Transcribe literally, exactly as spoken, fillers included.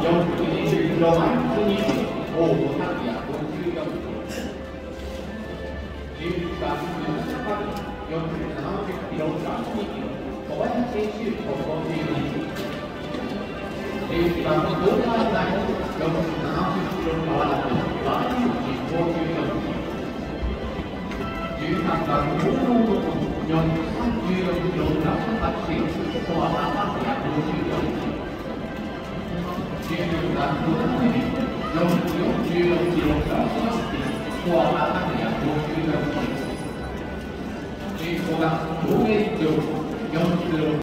じゅうキロマイルに大野拓也ごじゅうよんじゅういちばんよんじゅうななキログラムにキロ小林選手ごじゅうにじゅういちばん東海大よんじゅうななキロ川田馬場雄二ごじゅうよんじゅうさんばん東能のよんじゅうさんキログラムはちキロ小和田拓也ごじゅうよんじゅうよんばんよんじゅうよんキログラム小和田拓也ごじゅうよんじゅうごばん東映上よんじゅうろく